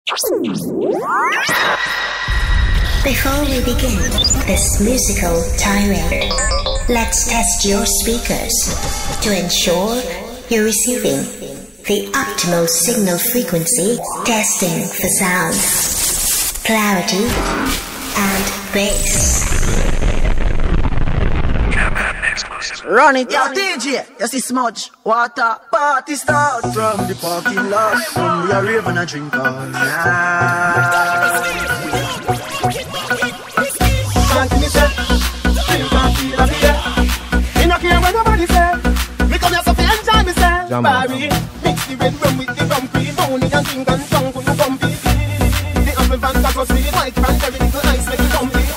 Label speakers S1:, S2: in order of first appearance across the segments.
S1: Before we begin this musical tirade, let's test your speakers to ensure you're receiving the optimal signal frequency. Testing for sound, clarity, and bass.
S2: Run it, yo DJ, you see smudge, water, party start from the parking lot. From we are raving and drink all night. Can't me say, you can't feel a fear. Me no care what nobody say. Me come here so fi enjoy myself. Barry, mix the red rum with the rum cream. Only and drink and song for you come feel. The apple Fanta plus the white cranberry little ice make you come feel.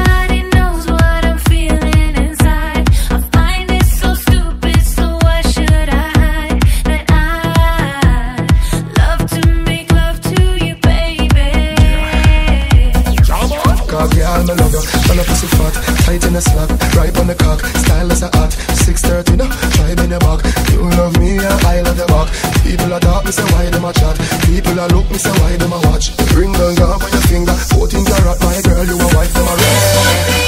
S3: Me love you, man a pussy fat, tight in a slack, right on the cock, style is a hot, 6:30 now, try me in the back, you love me and I love the back, people are talk, me say why them a chat, people are look, me say why them a watch, ring the gun with your finger, 14 karat, my girl, you a wife, them a red.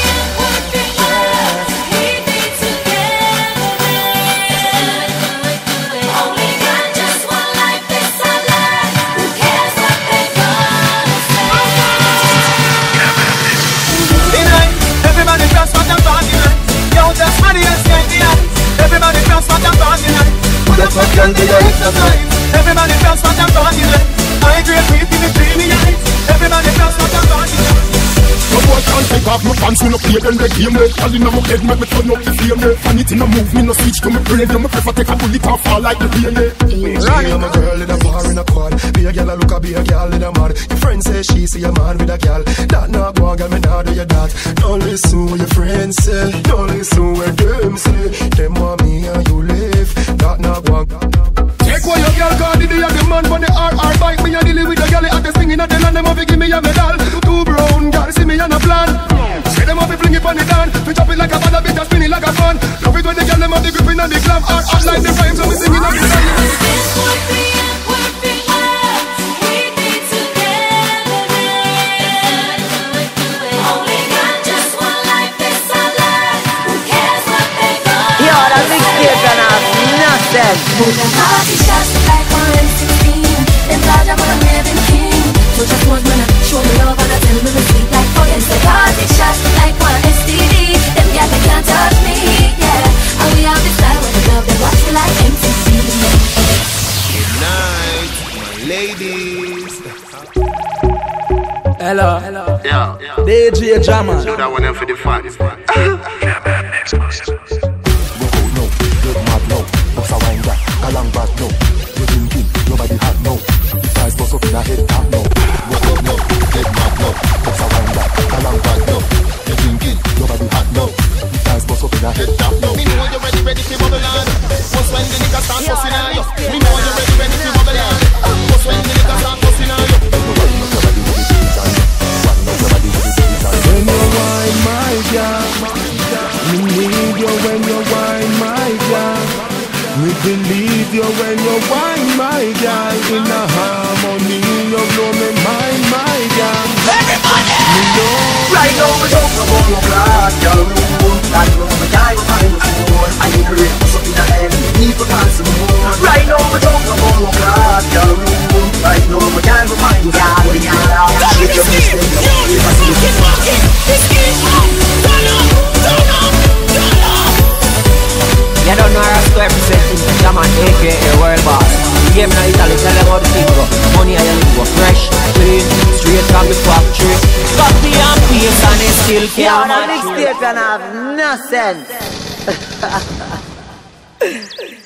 S2: Everybody dance for them party night. Put up a can to your exercise. Everybody dance for them party night. I agree with you, dreamy night. Everybody dance for them party night.
S4: No boy can't take off my pants, me no play them they game me. All in my head, make me turn up the flame me. And it in a move, me no switch to me brain. Me prefer take a bullet and fall like the rain me.
S3: I'm a girl in a bar in a quad. Be a girl a look a be a girl in a mad. Your friend say she see a man with a girl. That not go on, girl, me nah do you that. Don't listen what your friends say. Don't listen what them say. Them want me and you live. That not go on.
S4: Take what your girl got, did the man for the RR bike. Me a deal with the girl at the singing at the land. Them have to give me a medal. Two brown girls see me on a plan. Say them have to fling it on the dance. We chop it like a bad bitch and spin it like a fan. Love it when the girl them have the gripping and the glam. RR like the rhymes so we singing on the side.
S5: Move them party shots like 116. Them thought I'm a living king. So just one minute, show me love and I tell me to sleep like fire. Them say party shots like one STD. Them gal they can't touch me, yeah. And we have this style with the love they watch me like MTV.
S6: Good night, my ladies.
S7: Hello.
S6: Yeah.
S7: DJ Jaman.
S6: Do that one for the fat. Jaman exclusive.
S3: Along back no, you drinking, nobody hot no. Guys bust up in a head top no. Walk up no, head back no. Bust a wind back, along back no. You drinking, nobody hot no. Guys bust up in a head top no.
S2: Me know you ready to bubble on. Just when the niggas start busting on you. Me know you ready to bubble on. Just when the niggas start busting on you.
S3: When you wine my girl, me need you when you wine my girl. Me believe you when you wine my girl. In a harmony you blow me mind my girl.
S2: Everybody!
S3: Me know.
S2: Right now we talk about your blood, girl. That was my guy was mine before. I need to read something that I need to dance some more. Right now we talk about your blood, girl. Right now my guy was mine before. With your mistake,
S7: You don't know how to represent Jaman, aka World Boss. The game in Italy, tell them how the thing go. Money and your go fresh, clean, straight from the factory. Copy and paste and they still can't match.
S2: Mixtape can have no sense.